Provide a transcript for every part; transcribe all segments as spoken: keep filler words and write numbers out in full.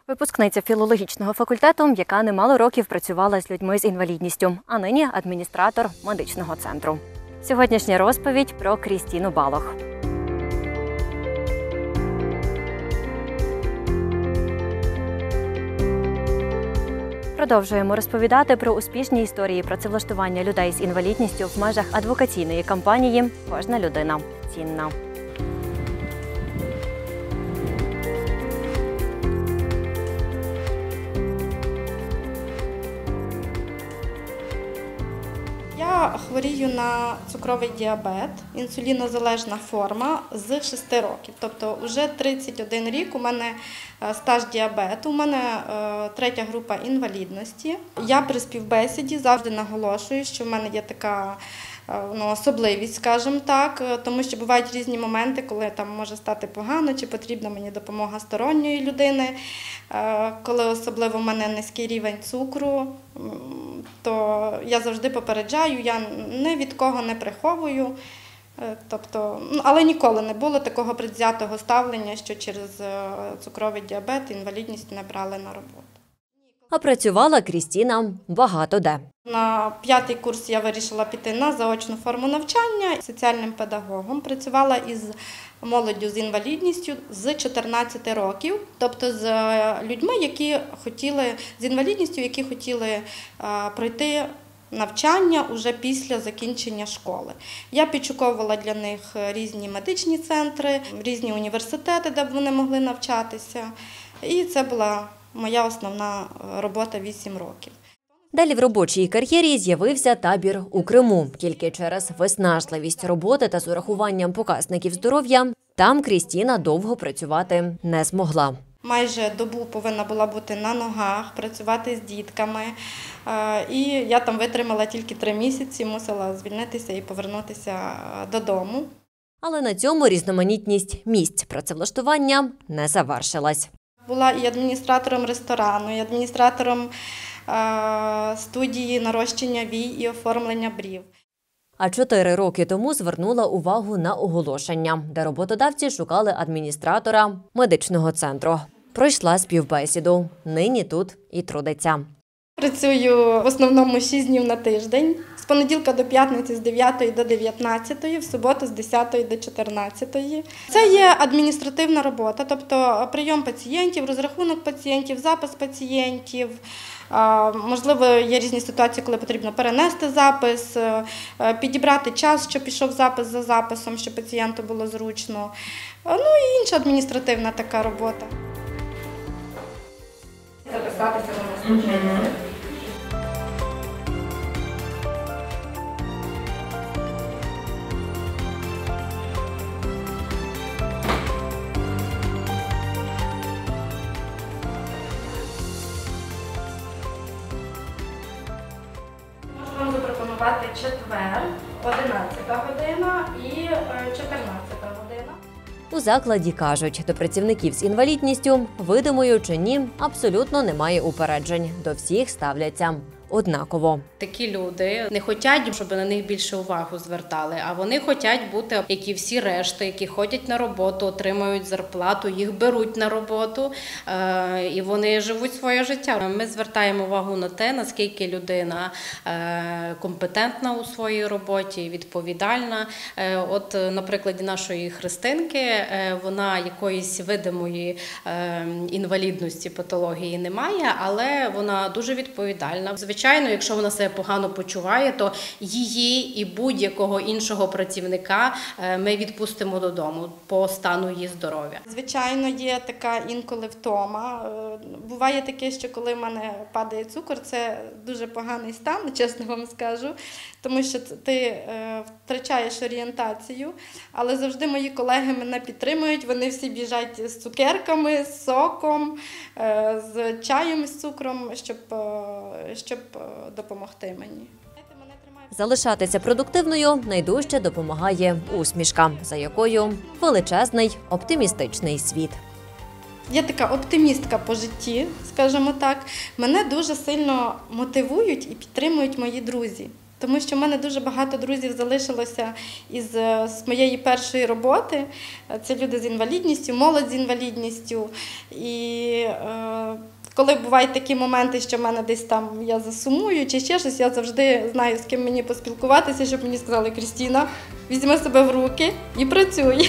Випускниця філологічного факультету, яка немало років працювала з людьми з інвалідністю, а нині адміністратор медичного центру. Сьогоднішня розповідь про Крістіну Балох. Продовжуємо розповідати про успішні історії працевлаштування людей з інвалідністю в межах адвокаційної кампанії «Кожна людина цінна». Я хворію на цукровий діабет, інсулінозалежна форма з шести років. Тобто вже тридцять один рік у мене стаж діабету, у мене третя група інвалідності. Я при співбесіді завжди наголошую, що в мене є така ну, особливість, скажімо так, тому що бувають різні моменти, коли там може стати погано, чи потрібна мені допомога сторонньої людини, коли особливо в мене низький рівень цукру, то я завжди попереджаю, я ні від кого не приховую, тобто, але ніколи не було такого предвзятого ставлення, що через цукровий діабет інвалідність не брали на роботу. А працювала Крістіна багато де. На п'ятий курс я вирішила піти на заочну форму навчання. Соціальним педагогом працювала із молоддю з інвалідністю з чотирнадцяти років, тобто з людьми, які хотіли, з інвалідністю, які хотіли пройти навчання уже після закінчення школи. Я підшуковувала для них різні медичні центри, різні університети, де б вони могли навчатися. І це була моя основна робота вісім років. Далі в робочій кар'єрі з'явився табір у Криму. Тільки через виснажливість роботи та з урахуванням показників здоров'я там Крістіна довго працювати не змогла. Майже добу повинна була бути на ногах, працювати з дітками. І я там витримала тільки три місяці, мусила звільнитися і повернутися додому. Але на цьому різноманітність місць працевлаштування не завершилась. Була і адміністратором ресторану, і адміністратором студії нарощення вій і оформлення брів. А чотири роки тому звернула увагу на оголошення, де роботодавці шукали адміністратора медичного центру. Пройшла співбесіду. Нині тут і трудиться. Працюю в основному шість днів на тиждень. З понеділка до п'ятниці з дев'ятої до дев'ятнадцятої, в суботу з десятої до чотирнадцятої. Це є адміністративна робота, тобто прийом пацієнтів, розрахунок пацієнтів, запис пацієнтів. Можливо, є різні ситуації, коли потрібно перенести запис, підібрати час, щоб пішов запис за записом, щоб пацієнту було зручно. Ну і інша адміністративна така робота. Записатися на наступний день. Можу вам запропонувати четвер, одинадцята година і чотирнадцята година. У закладі кажуть, до працівників з інвалідністю, видимою чи ні, абсолютно немає упереджень. До всіх ставляться однаково. Такі люди не хочуть, щоб на них більше увагу звертали, а вони хочуть бути, як і всі решти, які ходять на роботу, отримують зарплату, їх беруть на роботу і вони живуть своє життя. Ми звертаємо увагу на те, наскільки людина компетентна у своїй роботі, відповідальна. От на прикладі нашої Христинки, вона якоїсь видимої інвалідності, патології не має, але вона дуже відповідальна. Звичайно, якщо вона себе погано почуває, то її і будь-якого іншого працівника ми відпустимо додому по стану її здоров'я. Звичайно, є така інколи втома. Буває таке, що коли в мене падає цукор, це дуже поганий стан, чесно вам скажу, тому що ти втрачаєш орієнтацію, але завжди мої колеги мене підтримують, вони всі біжать з цукерками, з соком, з чаєм з цукром, щоб, щоб допомогти мені. Залишатися продуктивною найдужче допомагає усмішка, за якою величезний оптимістичний світ. Я така оптимістка по житті, скажімо так. Мене дуже сильно мотивують і підтримують мої друзі. Тому що в мене дуже багато друзів залишилося із з моєї першої роботи. Це люди з інвалідністю, молодь з інвалідністю. І е, Коли бувають такі моменти, що в мене десь там я засумую чи ще щось, я завжди знаю, з ким мені поспілкуватися, щоб мені сказали: Крістіна, візьми себе в руки і працюй.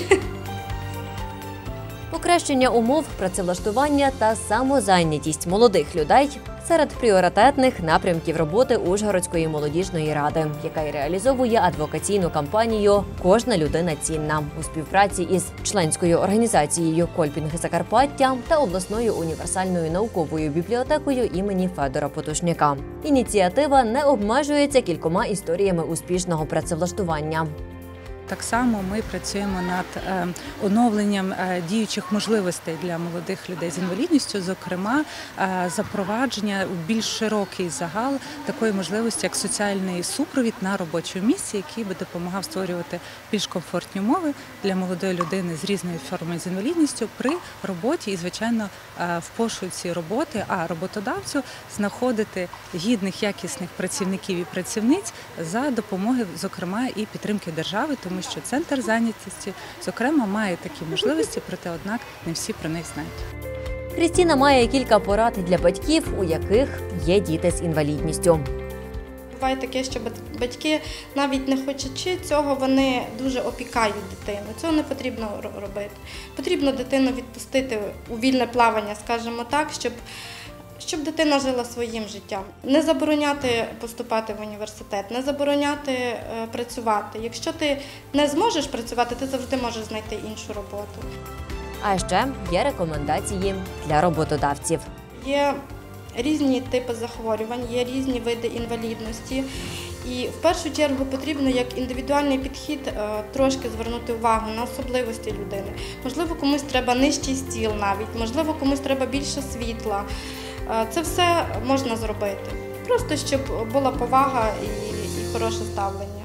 Покращення умов працевлаштування та самозайнятість молодих людей серед пріоритетних напрямків роботи Ужгородської молодіжної ради, яка й реалізовує адвокаційну кампанію «Кожна людина цінна» у співпраці із членською організацією «Кольпінг Закарпаття» та обласною універсальною науковою бібліотекою імені Федора Потушняка. Ініціатива не обмежується кількома історіями успішного працевлаштування. Так само ми працюємо над е, оновленням е, діючих можливостей для молодих людей з інвалідністю, зокрема е, запровадження у більш широкий загал такої можливості, як соціальний супровід на робочому місці, який би допомагав створювати більш комфортні умови для молодої людини з різною формою з інвалідністю при роботі і, звичайно, е, в пошуці роботи, а роботодавцю знаходити гідних, якісних працівників і працівниць за допомоги, зокрема, і підтримки держави, тому що центр зайнятості, зокрема, має такі можливості, проте, однак, не всі про них знають. Крістіна має кілька порад для батьків, у яких є діти з інвалідністю. Буває таке, що батьки, навіть не хочучи цього, вони дуже опікають дитину. Цього не потрібно робити. Потрібно дитину відпустити у вільне плавання, скажімо так, щоб Щоб дитина жила своїм життям. Не забороняти поступати в університет, не забороняти е, працювати. Якщо ти не зможеш працювати, ти завжди можеш знайти іншу роботу. А ще є рекомендації для роботодавців. Є різні типи захворювань, є різні види інвалідності. І в першу чергу потрібно як індивідуальний підхід е, трошки звернути увагу на особливості людини. Можливо, комусь треба нижчий стіл навіть, можливо, комусь треба більше світла. Це все можна зробити, просто щоб була повага і, і хороше ставлення.